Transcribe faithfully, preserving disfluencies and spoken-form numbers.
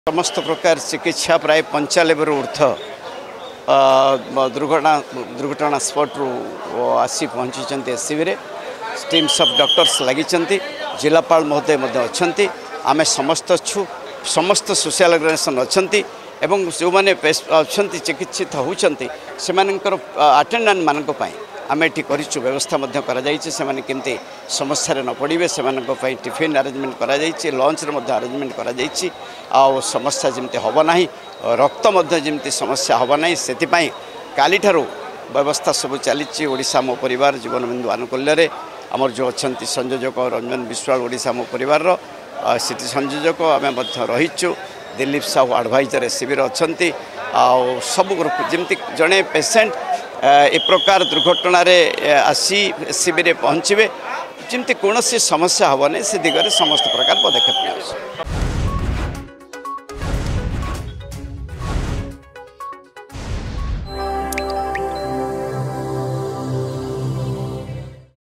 समस्त प्रकार चिकित्सा प्राय पंचानबे ऊर्ध दुर्घटना दुर्घटना स्पॉट रु आसी पहुँची एससीबी रे टीम्स ऑफ डॉक्टर्स लगी जिलापाल महोदय अच्छा आम समस्त छु समस्त सोशल ऑर्गेनाइजेशन अच्छा एवं जो मैंने अच्छा चिकित्सित होती से अटेंडेंट मान आम ये करूँ व्यवस्था से केमती समस्या न पड़े से टिफिन आरेंजमेंट कर लंच आरेंजमेंट कर समस्या जमी हम ना रक्त जमी समस्या हम ना से काली ठारू व्यवस्था सब चली ओडिशा मो परिवार जीवन बिंदु आनुकूल्य आमर जो अच्छा संयोजक रंजन विश्वाल ओडिशा मो परिवार सिटी संयोजक आम रहीचु दिलीप साहू एडवाइजर एससीबी अच्छा सब ग्रुप जमी जड़े पेसेंट ए प्रकार दुर्घटना आसी एससीबी रे पहुँचे जमी कौन समस्या हम ना से दिगरे समस्त प्रकार पदक्षेप।